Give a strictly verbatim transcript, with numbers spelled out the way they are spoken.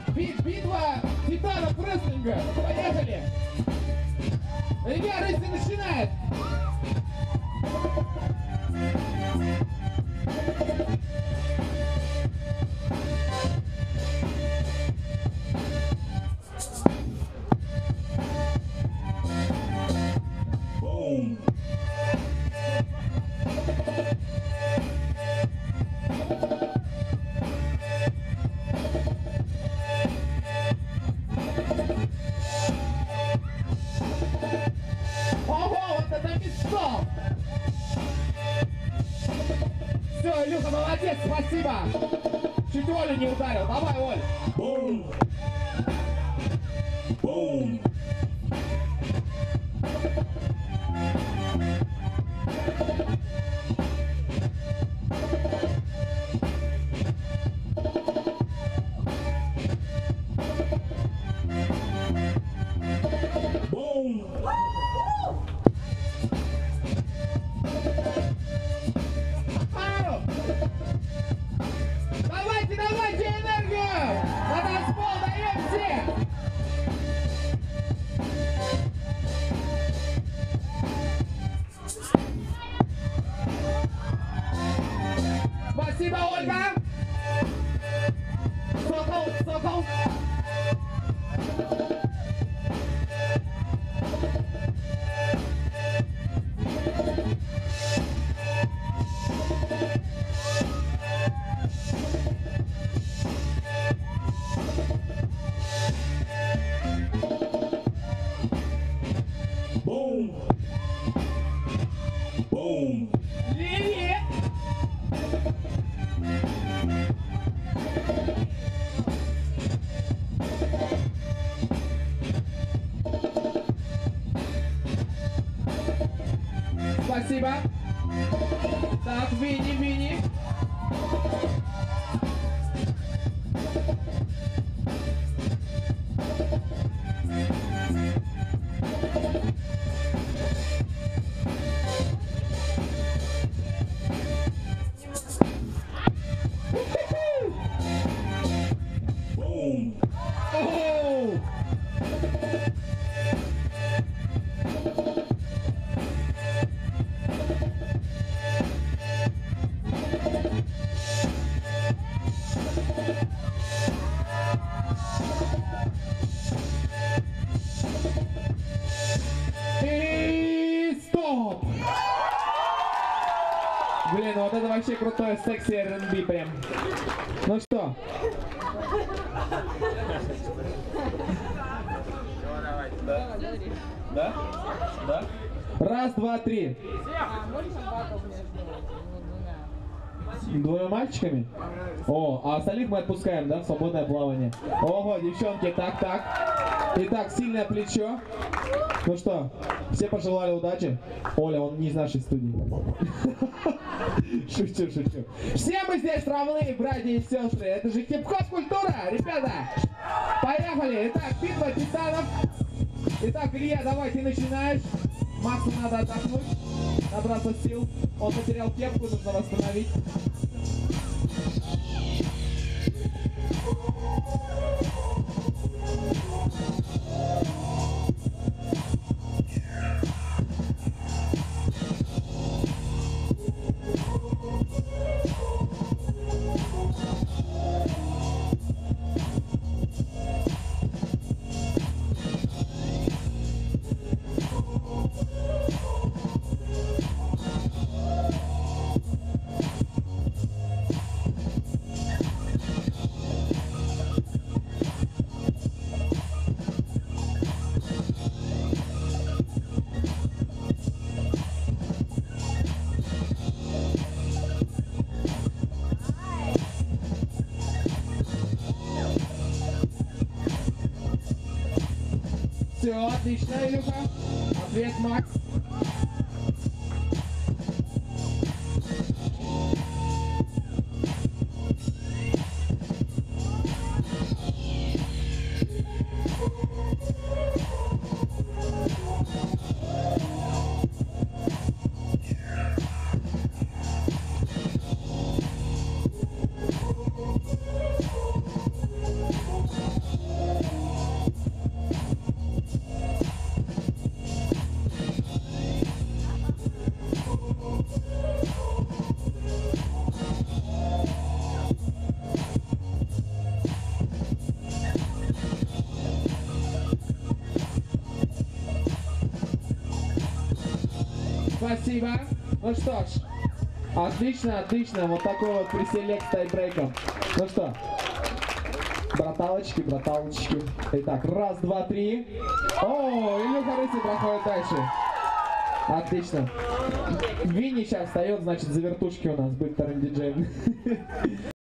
Бит, битва титанов рестлинга. Поехали! Ребят, рестлинг начинает! Все, Илюха, молодец, спасибо. Чуть Олю не ударил. Давай, Оль. Бум. Бум. Давайте, давайте энергию! На танцпол даем все! Спасибо, Ольга! Сокол, сокол! Бум! Бум! Лили! Спасибо! Так, Винни, Винни! И стоп! Блин, вот это вообще крутое секси эр энд би прям. Ну что? Да? Да? Да? Раз, два, три. Двумя мальчиками? О, а остальных мы отпускаем, да, в свободное плавание. Ого, девчонки, так, так. Итак, сильное плечо. Ну что, все пожелали удачи? Оля, он не из нашей студии. Шучу, шучу. Все мы здесь равны, братья и сестры. Это же хип-хоп культура, ребята. Поехали. Итак, битва титанов. Итак, Илья, давай, ты начинаешь. Максу надо отдохнуть, набраться сил. Он потерял кепку, нужно восстановить. Все, отлично, Илюха. Ответ, Макс. спасибо. Ну что ж, отлично, отлично. Вот такой вот преселек с тайбрейком. Ну что, браталочки, браталочки. Итак, раз, два, три. О, Илюха Рыцарь проходит дальше. Отлично. Винни сейчас встает, значит, за вертушки у нас будет вторым диджеем.